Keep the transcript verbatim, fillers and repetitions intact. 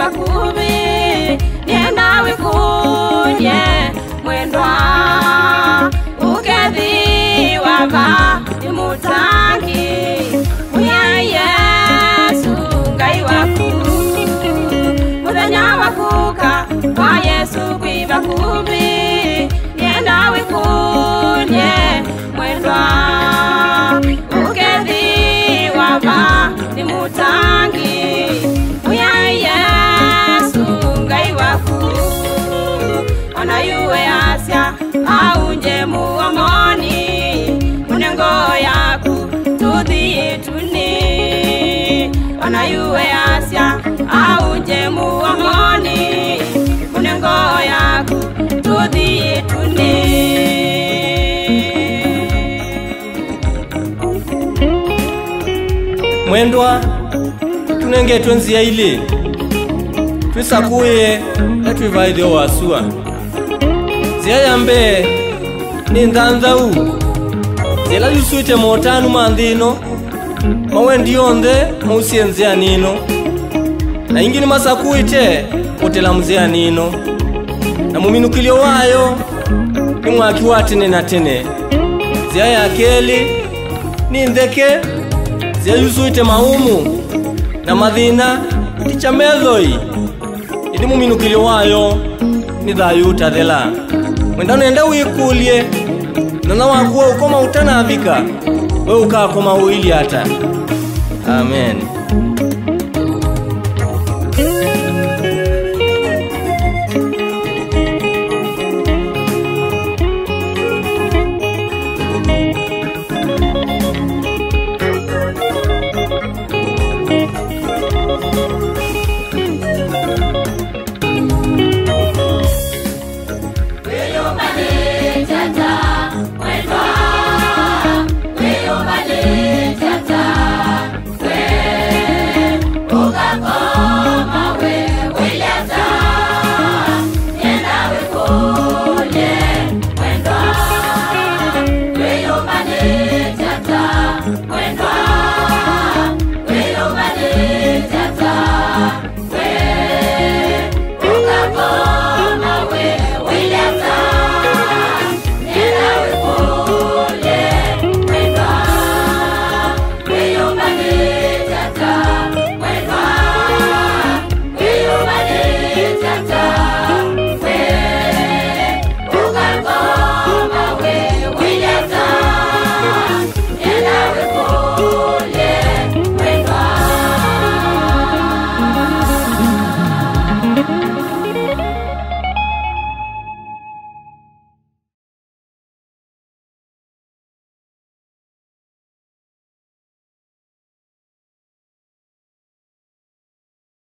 kubi nienda wikunye mwendwa ukethi wava imutangi uya Yesu ngai waku muthenya wakuka wa Yesu kwiva kubi nienda wikunye mwendwa ukethi wava imutangi uya Yesu ngai waku ona yuwe asya aunje muomoni munengo yaku tuthi tuni ona yuwe asya aunje muomoni munengo yaku tuthi tuni mwendwa tunenge twenzi ile twisakuye atwivaide wasua zia yambe ni ndandhau zela yusuite motanu mandino mawendi yonde mausienzea nino na ingini masakuite potela mzea nino na muminukilio wayo ni mwaki watene na tene zia ya keli ni ndeke zia yusuite maumu na madhina ticha medhoi idi muminukilio wayo ni dhayuta dhela mwendano enda wikulie nana wakuwa ukoma utanavika we ukaa koma uili hata. Amen.